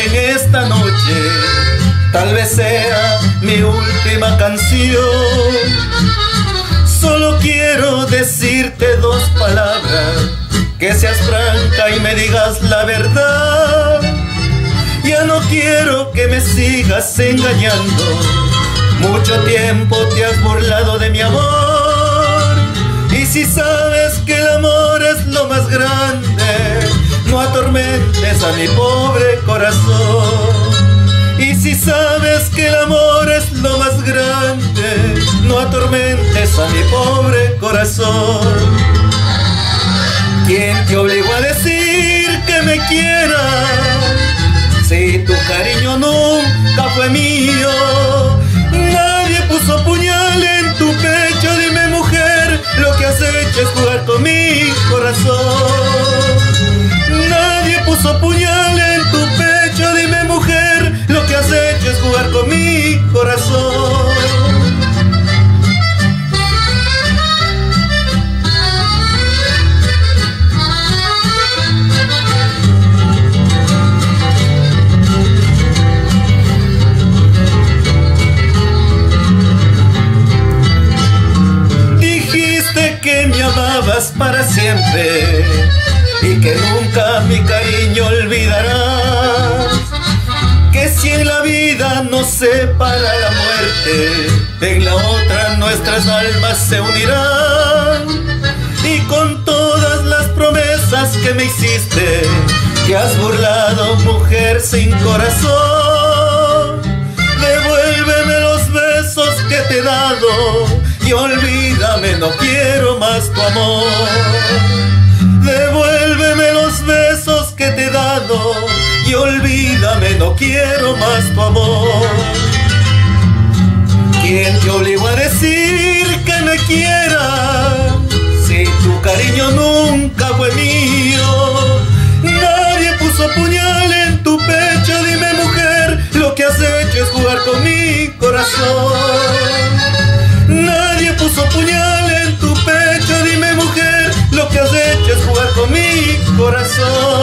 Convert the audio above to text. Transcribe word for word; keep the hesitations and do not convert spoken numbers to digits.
en esta noche, tal vez sea mi última canción. Solo quiero decirte dos palabras, que seas franca y me digas la verdad. Ya no quiero que me sigas engañando, mucho tiempo te has burlado de mi amor. Y si sabes que el amor es lo más grande, no atormentes a mi pobre corazón. Y si sabes que el amor es lo más grande, no atormentes a mi pobre corazón. ¿Quién te obligó a decir que me quieras? Si tu cariño nunca fue mío. Nadie puso puñal en tu pecho, dime mujer, lo que has hecho es jugar con mi corazón. Nadie puso puñal en tu pecho, dime mujer, lo que has hecho es jugar con mi corazón. Que me amabas para siempre y que nunca mi cariño olvidarás. Que si en la vida nos separa la muerte, en la otra nuestras almas se unirán. Y con todas las promesas que me hiciste, que has burlado, mujer sin corazón. Devuélveme los besos que te he dado y olvídame, no quiero más tu amor. Devuélveme los besos que te he dado y olvídame, no quiero más tu amor. ¿Quién te obligó a decir que me quieras? Si tu cariño nunca fue mío. Nadie puso puñal en tu pecho, dime mujer, lo que has hecho es jugar con mi corazón. Nadie puso puñal en tu pecho, dime mujer, lo que has hecho es jugar con mi corazón.